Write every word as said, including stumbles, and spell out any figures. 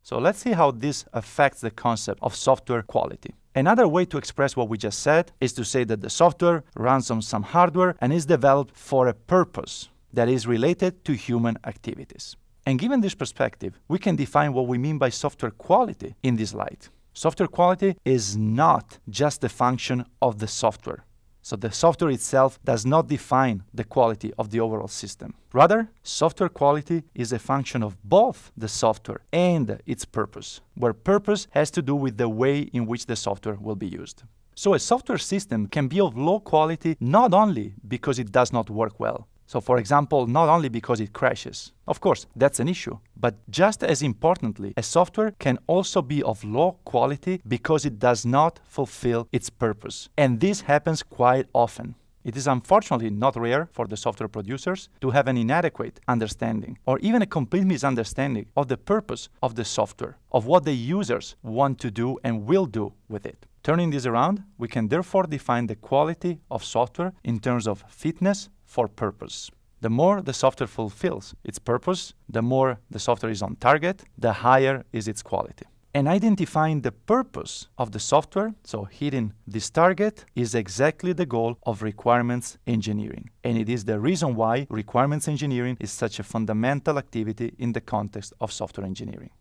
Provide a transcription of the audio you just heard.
So let's see how this affects the concept of software quality. Another way to express what we just said is to say that the software runs on some hardware and is developed for a purpose that is related to human activities. And given this perspective, we can define what we mean by software quality in this light. Software quality is not just a function of the software. So the software itself does not define the quality of the overall system. Rather, software quality is a function of both the software and its purpose, where purpose has to do with the way in which the software will be used. So a software system can be of low quality not only because it does not work well. So for example, not only because it crashes. Of course, that's an issue. But just as importantly, a software can also be of low quality because it does not fulfill its purpose. And this happens quite often. It is unfortunately not rare for the software producers to have an inadequate understanding or even a complete misunderstanding of the purpose of the software, of what the users want to do and will do with it. Turning this around, we can therefore define the quality of software in terms of fitness for purpose. The more the software fulfills its purpose, the more the software is on target, the higher is its quality. And identifying the purpose of the software, so hitting this target, is exactly the goal of requirements engineering. And it is the reason why requirements engineering is such a fundamental activity in the context of software engineering.